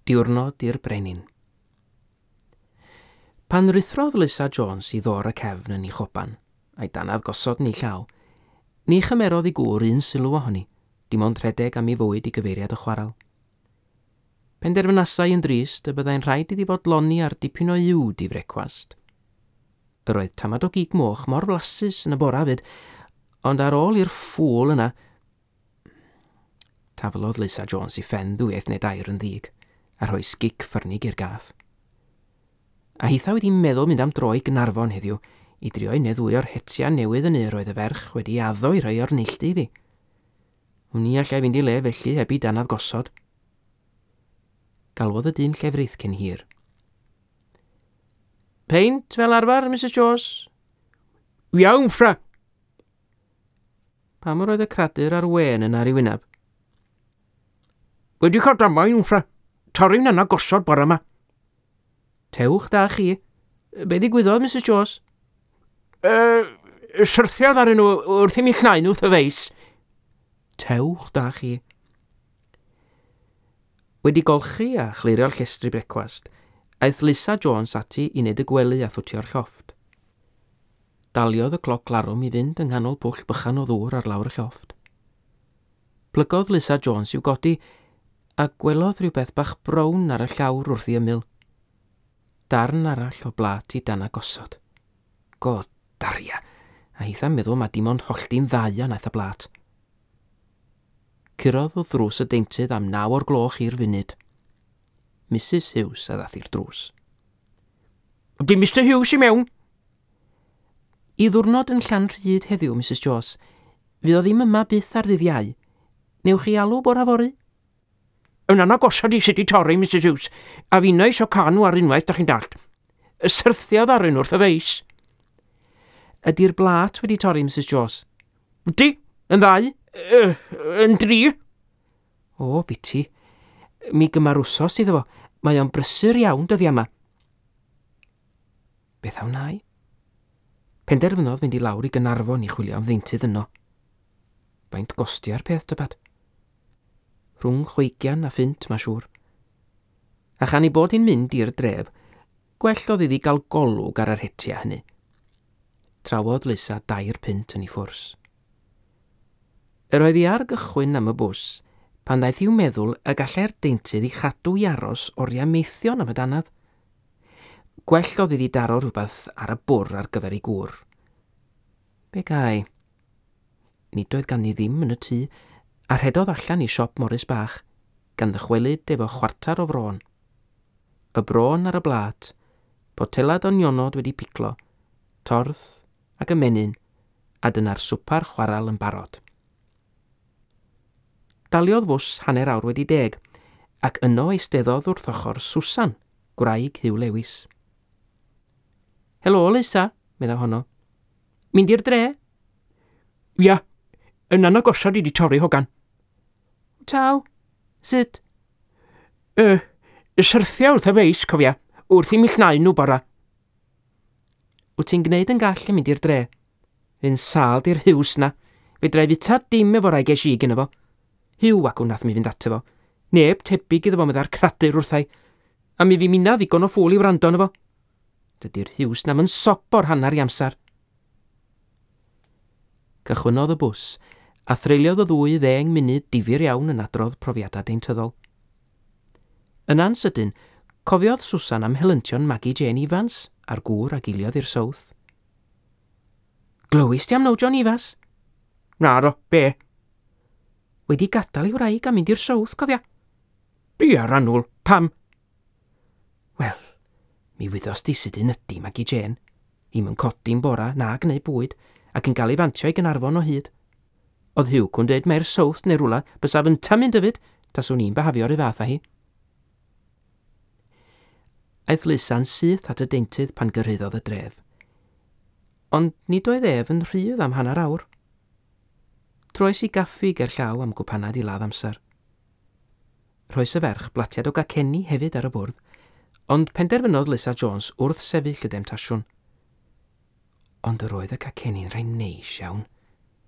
Diwrnod i'r brenin. Pan rithrodd Lisa Jones i ddor y cefn yn ei choban, a'i danadd gosod ni llaw, ni chymerodd i gŵr un sylw ohoni, dim ond rhedeg am ei fwyd i gyfeiriad y chwarael. Penderfynasau yn drist y byddai'n rhaid iddi fod loni ar dipyn o iwd i frecwast. Yr oedd tamad o gig moch mor flasus yn y bora fyd, ond ar ôl i'r ffwl yna, taflodd Lisa Jones i ffen ddwyeth neu dair yn ddig, a rhoi sgic ffyrnig i'r gath. A hitha wedi meddwl mynd am dro i Gaernarfon heddiw, i drio i neddwy o'r hetia newydd yn yr oedd y ferch wedi addo i rhoi o'r neilltu iddi. Wni allai fynd i le felly heb i danadd gosod. Galwodd y dyn llefrith cyn hir. Peint fel arfer, Mrs Jones? Iawn, ffra. Pam yr oedd y cradur ar wen yn ar ei wyneb? Wedi cael damwain, ffra. Torri'n yna gosod bore yma. Tewch da chi. Be ddigwyddodd, Mrs Jones? Syrthiodd ar nhw wrth i mi llnaen wrth y feis. Tewch da chi. Wedi golchi a chleirio'r llestri brecwast, aeth Lisa Jones ati i wneud y gwely a thwtio'r llofft. Daliodd y cloc larwm i fynd yng nghanol pwll bychan o ddŵr ar lawr y llofft. Plygodd Lisa Jones i'w godi a gwelodd rhywbeth bach brown ar y llawr wrth i ymyl. Darn arall o blat i dan agosod. Go daria, a hitha meddwl mae dim ond hollti'n ddau naeth y blat. Curodd o ddrws y deintydd am 9 o'r gloch i'r funud. Mrs Hughes a ddath i'r drws. Ydy Mr Hughes i mewn? I ddwrnod yn Llanrhyd heddiw, Mrs Jones. Fydd o ddim yma byth ar ddydd Iau. Newch chi alw bore fory? Yn yna gosod i sut i torri, Mrs Hughes, a fi neis o canw ar unwaith, da chi'n dalt. Syrthiodd ar un wrth y feis. Ydy'r blat wedi torri, Mrs Jones? Ydy, yn ddau, yn 3. O, biti. Mi gymarwsos iddo fo. Mae o'n brysur iawn dyddi yma. Beth awnau? Penderfynodd fynd i lawr i Gaernarfon i chwilio am ddeintydd yno. Faint gostia'r peth dybad? Rhwng 20 a 50, mae siŵr. A chan i bod hi'n mynd i'r dref, gwellodd iddi gael golwg ar yr hetia hynny. Trawodd Lisa 2 punt yn ei ffwrs. Yr oedd hi ar gychwyn am y bws, pan ddaeth i'w meddwl y gallai'r deintydd i chadw i aros oriau meithion am y danadd. Gwellodd iddi daro rhywbeth ar y bwr ar gyfer ei gŵr. Be gai? Nid oedd gan i ddim yn y tŷ, a rhedodd allan i siop Morris bach, gan ddychwelyd efo chwartar o fron. Y bron ar y blat, potelad o nionod wedi piclo, torth ac ymenyn, a dyna'r swpar chwaral yn barod. Daliodd fws 1/2 wedi 10, ac yno eisteddodd wrth ochr Susan, gwraig Hugh Lewis. Helo, Lisa, medda honno. Mynd i'r dre? Ia, yn yna gosod i di torri hogan. Taw, sut? Syrthio wrth y feis, cofia, wrth i mi llnaen nhw bora. Wyt ti'n gwneud yn gall yn mynd i'r dre? Fy'n sal di'r Hughes na. Fedrai fita dim efo rai ges i gyda fo. Hugh ac wnaeth mi fynd ato fo. Neb tebyg iddo fo meddai'r cradur wrthai. A mi fi mina ddigon o ffwl i wrando yno fo. Dydy'r Hughes na fy'n sop o'r hanner i amser. Cychwynodd y bws, a threuliodd y ddwy 10 munud difyr iawn yn adrodd profiadau deintyddol. Yn ansydyn, cofiodd Susan am helyntion Maggie Jane Evans a'r gŵr a giliodd i'r sowth. Glywist ti am now John Evans? Naro, be? Wedi gadael i wraig a mynd i'r sowth, cofia? Bi ar annwl, pam? Wel, mi wyddos di sydyn ydi Maggie Jane. Hi'n mynd codi'n bora na gwneud bwyd ac yn cael ei fantio i Gaernarfon o hyd. Oedd Hugh cwn dweud mae'r sowth neu rwla bys af yn mynd yfyd, taswn i'n behafio'r ei fath a hi. Aeth Lisa'n syth at y deintydd pan gyrhaeddodd y dref. Ond nid oedd ef yn rhydd am 1/2 awr. Troes i gaffi ger llaw am gwpanad i ladd amser. Rhoes y ferch blatiad o gacenni hefyd ar y bwrdd, ond penderfynodd Lisa Jones wrth sefyll y demtasiwn. Ond yr oedd y cacenni'n rhaid neis iawn.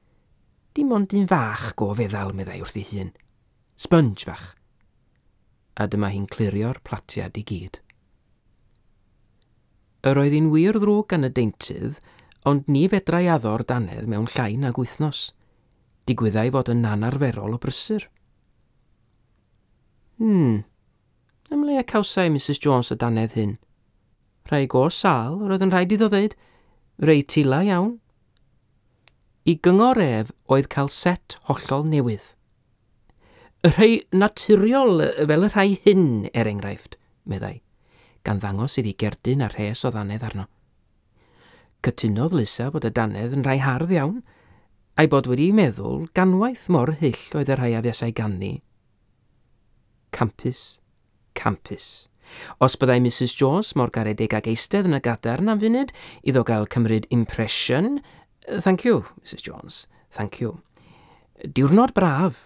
Dim ond un fach go feddal meddai wrth ei hun. Sponge fach. a dyma hi'n clirio'r platiad I gyd. Yr oedd hi'n wir ddrwg gan y deintydd, ond ni fedrai addo'r danedd mewn llai nag wythnos. Digwyddai fod yn anarferol o brysur. Ymle a cawsau Mrs Jones y danedd hyn. Rhai go sal, roedd yn rhaid iddo ddeud. Rhai tila iawn. I gyngor ef oedd cael set hollol newydd. Rhai naturiol fel y rhai hyn, enghraifft, meddai, gan ddangos iddi gerdyn a rhes o ddanedd arno. Cytunodd Lisa fod y danedd yn rhai hardd iawn, a'i bod wedi meddwl ganwaith mor hyll oedd y rhai a fiasau ganddi. Campus, campus. Os byddai Mrs Jones mor garedig ag eistedd yn y gadarn am funud, iddo gael cymryd impression. Thank you, Mrs Jones, thank you. Diwrnod braf.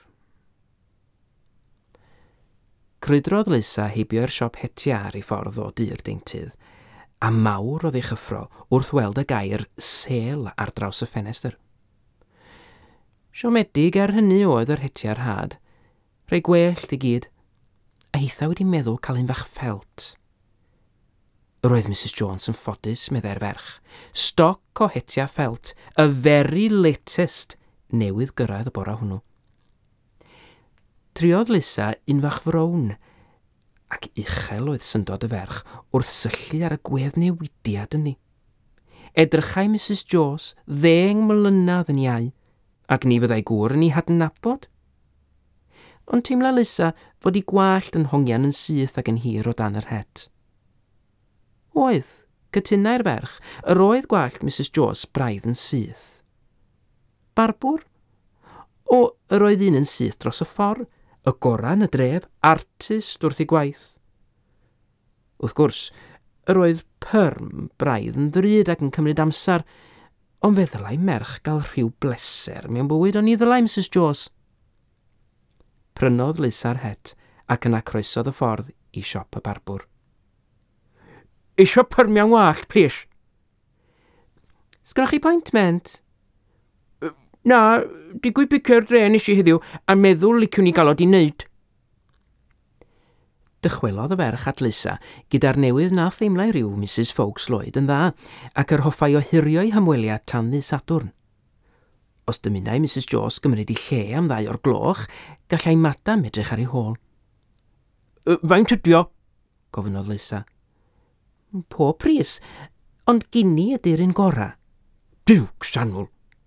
Crwydrodd Lisa heibio'r siop hetia ar ei ffordd o dy'r deintydd, a mawr oedd ei chyffro wrth weld y gair sel ar draws y ffenestr. Siomedig ar hynny oedd yr hetia'r had, rhai gwellt I gyd, a hitha wedi meddwl cael un bach ffelt. Roedd Mrs Jones yn ffodus, meddai'r ferch. Stoc o hetia ffelt, y very latest, newydd gyrraedd y bora hwnnw. Triodd Lisa un fach frown, ac uchel oedd syndod y ferch wrth syllu ar y gweddnewidiad yn ddi. Edrychai Mrs Jones 10 mlynedd yn iau, ac ni fyddai gŵr yn ei hadnabod. Ond teimla Lisa fod ei gwallt yn hongian yn syth ac yn hir o dan yr het. Oedd, cytunau'r ferch, yr oedd gwallt Mrs Jones braidd yn syth. Barbwr? O, yr oedd un yn syth dros y ffordd, y gora yn y dref, artist wrth ei gwaith. Wrth gwrs, yr oedd pyrm braidd yn ddrud ac yn cymryd amser, ond fe ddylai merch gael rhyw bleser mewn bywyd ond ni ddylai Mrs Jones. Prynodd Lisa'r het ac yna croesodd y ffordd I siop y barbwr. Isio pyrmiau'n wallt, please. Sgynnoch chi pointment? Na, digwydd bicio'r dre nes I heddiw a meddwl liciwn ni gael o di wneud. Dychwelodd y ferch at Lisa gyda'r newydd na theimlau rhyw Mrs Foulkes Lloyd yn dda ac yr hoffai ohirio'i hymweliad tan ddi Sadwrn. Os dymunau Mrs Jones gymryd I lle am 2 o'r gloch, gallai madam edrych ar ei hôl. Faint ydio? Gofynodd Lisa. Po pris, ond gini ydy'r un gora. Diwg sanwl.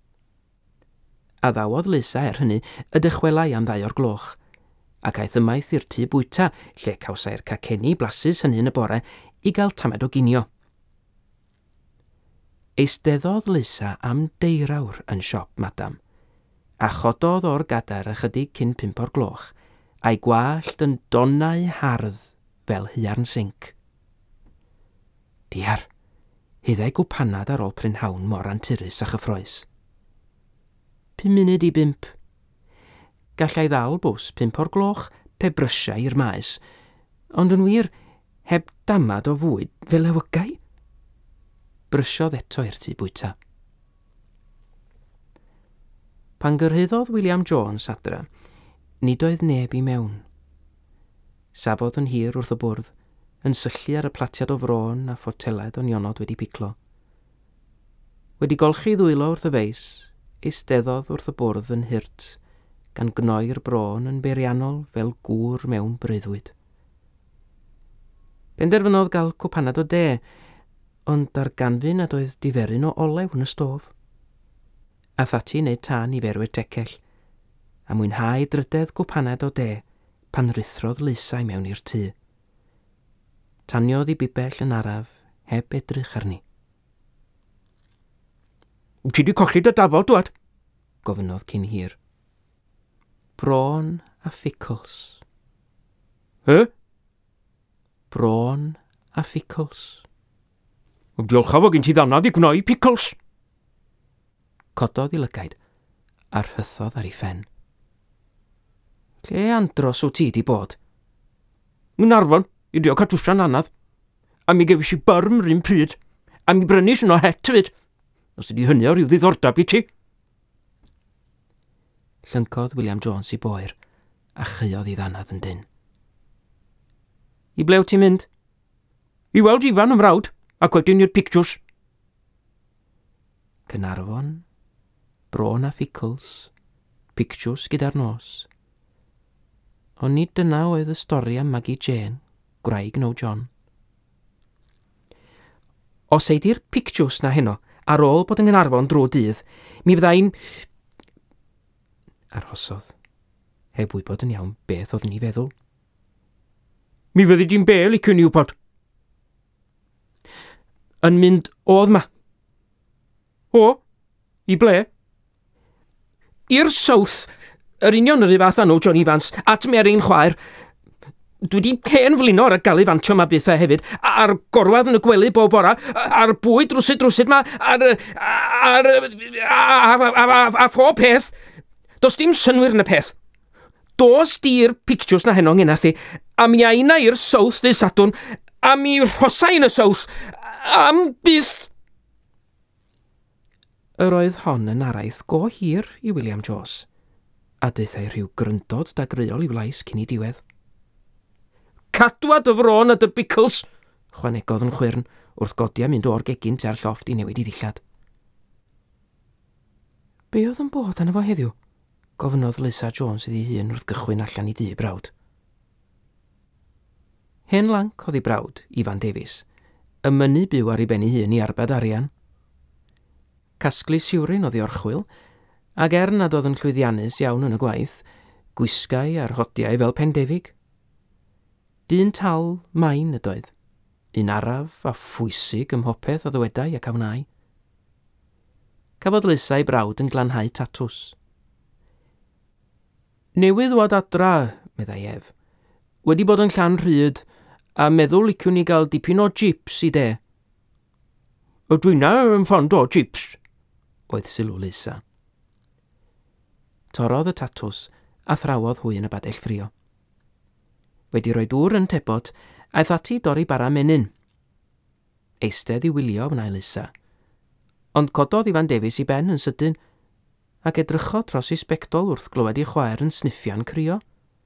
A ddawodd Lisa hynny y dychwelai am 2 o'r gloch, ac aeth ymaith i'r tŷ bwyta lle cawsai'r caceni blasus hynny yn y bore I gael tamed o ginio. Eisteddodd Lisa am deirawr yn siop madam, a chododd o'r gadar ychydig cyn 5 o'r gloch, a'i gwallt yn donau hardd fel hya'n sinc. Diar, hyddai gwpanad ar ôl prynhawn mor anturus a chyffroes. 5 munud I 5. Gallai ddal bws 5 o'r gloch pe brysia i'r maes, ond yn wir heb damad o fwyd fel ewygau. Brysiodd eto i'r tŷ bwyta. Pan gyrhaeddodd William Jones adra, nid oedd neb I mewn. Safodd yn hir wrth y bwrdd, yn syllu ar y platiad o fron a ffoteled o nionod wedi piclo. Wedi golchi ddwylo wrth y feis, eisteddodd wrth y bwrdd yn hirt, gan gnoi'r bron yn beiriannol fel gŵr mewn breuddwyd. Penderfynodd gael cwpanad o de, ond ar ganfyn nad oedd diferyn o olew yn y stof. A thati wneud tan I ferwyr tecell, a mwynhau drydedd cwpanad o de pan rithrodd Lisa I mewn i'r tŷ. Taniodd I bibell yn araf, heb edrych arni. Ti di colli dy dafod, dwad? Gofynodd cyn hir. Bron a fficls. Bron a fficls. Diolch o gen ti ddanadd I gnoi pickles. Cododd I lygaid a rhythodd ar ei ffen. Lle andros o ti di bod? Yn arfon, I dio cadwsian anad. A mi gefis I byrm rhywun pryd. A mi brynis yno het fyd. Os ydi hynny o ryw ddiddordab I ti. Llyncodd William Jones I boer a chyiodd I ddanadd yn dyn. I blew ti'n mynd? I weld Ifan ym mrawd, ac wedyn i'r pictws. Cynarfon, Bron a Fficls, pictws gyda'r nos. Ond nid dyna oedd y stori am Maggie Jane, gwraig no John. Os eidi'r pictws na heno, ar ôl bod yng Ngynarfon drwy dydd, mi fyddai'n... Arhosodd, heb wybod yn iawn beth oedd ni feddwl. Mi fyddi di'n be licwn i wybod. Yn mynd oedd ma. O, i ble? I'r South, yr union yr un fath anw John Evans, at Merin chwaer. Dwi wedi hen flino ar y galifantio ma byth hefyd, a'r gorwedd yn y gwely bob bora, a'r bwyd drwsyd ma, a phob peth. Does dim synwyr yn y peth. Dos di'r pictws na heno nghyna thi, a mi aina i'r South dy Sadwn, a mi rhosai yn y South, am byth. Yr oedd hon yn araith go hir i William Jones, a deithai rhyw gryndod da greol i wlais cyn i diwedd. Cadwad y fron a dy bicls, chwanegodd yn chwyrn wrth godi a mynd o'r gegin tua'r llofft i newid i ddillad. Be oedd yn bod arno fo heddiw? Gofynodd Lisa Jones iddi hun wrth gychwyn allan i dŷ brawd. Hen lanc oedd ei brawd, Ifan Davies, ymynu byw ar ei ben ei hun i arbed arian. Casglu siwryn oedd ei orchwyl, ac nad oedd yn llwyddiannus iawn yn y gwaith, gwisgau a'r hodiau fel pendefig. Dyn tal main ydoedd, un araf a phwysig ym mhopeth o ddywedau ac awnau. Cafodd Lisa ei brawd yn glanhau tatws. Newydd wad adra, meddai ef, wedi bod yn llan rhyd, a meddwl liciwn ni gael dipyn o jips i de. Dwi'n yn ffond o jips, oedd sylw Lisa. Torodd y tatws a thrawodd hwy yn y badell ffrio. Wedi rhoi dŵr yn tebod, aeth ati dorri bara menyn. Eistedd i wylio wna Lisa, ond cododd Ifan Davies i ben yn sydyn, ac edrychodd dros ei sbectol wrth glywed ei chwaer yn sniffia'n crio.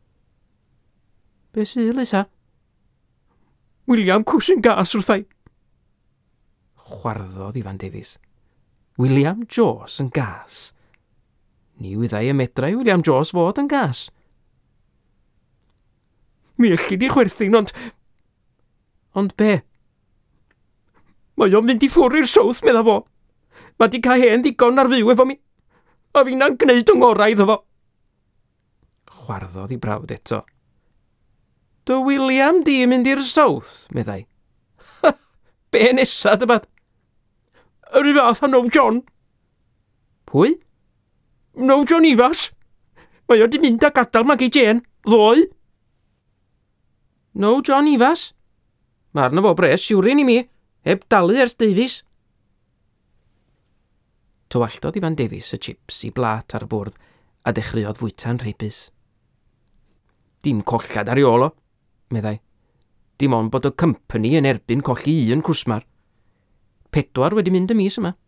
Be sydd, Lisa? William cws yn gas wrthai. Chwarddodd Ifan Davies. William Jones yn gas. Ni wyddai y medrau William Jones fod yn gas. Mi ellid i chwerthin, ond... Ond be? Mae o'n mynd i ffwrdd i'r South, medda fo. Mae di cael hen ddigon ar fyw efo mi, a fi'n na'n gwneud yng ngorau iddo fo. Chwarddodd i brawd eto. Dy William di mynd i'r South, meddai. Be nesa dy bad? Yr un fath a No John. Pwy? No John Ifas. Mae o di mynd â gadael Maggie Jane, ddoi. No John Ifas? Mae arno fo bres siwrin i mi, heb dalu ers Davies. Tywalltodd Ifan Davies y chips i blat ar y bwrdd a dechreuodd fwyta'n rheibus. Dim collad ar ei ôl o, meddai. Dim ond bod y company yn erbyn colli un cwsmar. 4 wedi mynd y mis yma.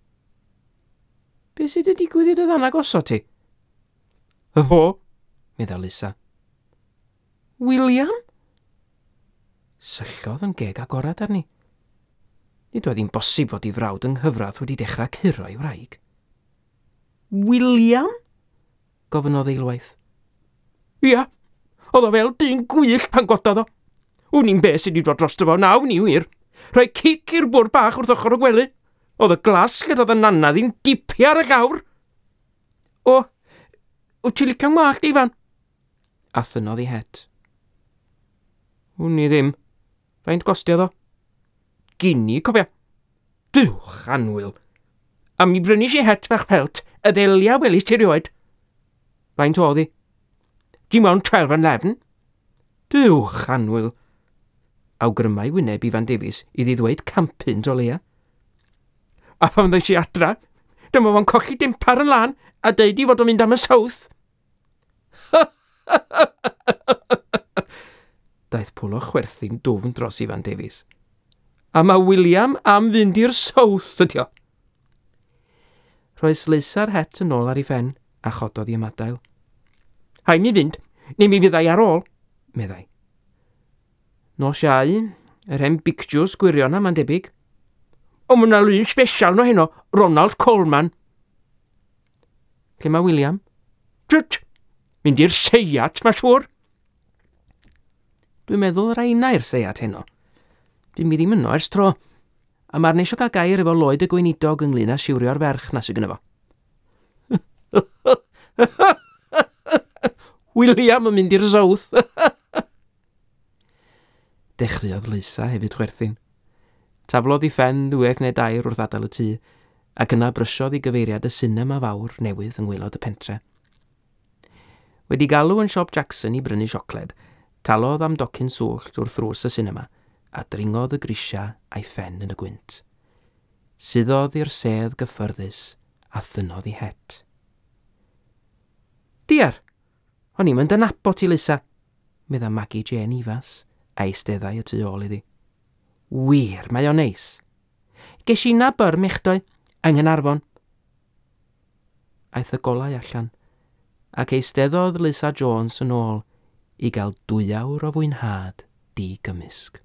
Be sydd wedi digwydd i'r ddana gosod ti? Y fo? Medda Lisa. William? Syllodd yn geg agorad arni. Nid oedd hi'n bosib fod ei frawd yng nghyfradd wedi dechrau curo ei wraig. William? Gofynodd eilwaith. Ia, oedd o fel dyn gwych pan gododd o. W'n i'n beth sydd wedi dod dros fo, naw ni wir. Rhoi cic i'r bwr bach wrth ochr o gwely. Oedd y glas lle oedd y nana ddi'n dipi ar y llawr. O, wyt ti licio'n wallt, Ifan? A thynodd ei het. W'n i ddim. Faint gostio ddo? Gini, cofia. Dwch, anwyl. A mi brynis i het fach pelt, y ddelia welis ti rioed. Faint oedd hi? Dim ond 12 Dwch, anwyl. Awgrymau wyneb Ifan Davies iddi ddweud campynt o leia. A pan ddweud si adra, dyma fo'n colli dimpar yn lan a deud i fod o'n mynd am y South. Daeth pwlo chwerthin dwfn dros Ifan Davies. A mae William am fynd i'r South ydi o. Roes Lisa'r het yn ôl ar ei ffen a chododd i ymadael. Hai mi fynd, neu mi fyddai ar ôl, meddai. Nos iau, yr hen bictiws gwirion ma'n debyg. O, mae yna lun special no heno, Ronald Coleman. Lle mae William? Tut, mynd i'r seiat, mae siwr. Dwi'n meddwl yr aina i'r seiat heno. Dwi'n mi ddim yno ers tro. A mae'r neisio gael gair efo Lloyd y Gweinidog ynglyn â siwrio'r ferch na sy'n gyda fo. William yn mynd i'r sowth. Dechreuodd Lisa hefyd chwerthin. Taflodd I ffen dwywaith neu dair wrth adael y tŷ, ac yna brysiodd I gyfeiriad y sinema fawr newydd yng ngwaelod y pentre. Wedi galw yn siop Jackson I brynu siocled, talodd am docyn swllt wrth ddrws y sinema, a dringodd y grisia a'i ffen yn y gwynt. Suddodd i'r sedd gyffyrddus a thynodd I het. Diar, o'n I'm yn dynabot I Lisa, medda Maggie Jane ifas, a eisteddau y tu ôl iddi. Wir, mae o'n neis. Ges I na byr mechdoi, yng Nghanarfon. Aeth y golau allan, ac eisteddodd Lisa Jones yn ôl I gael 2 awr o fwynhad di gymysg.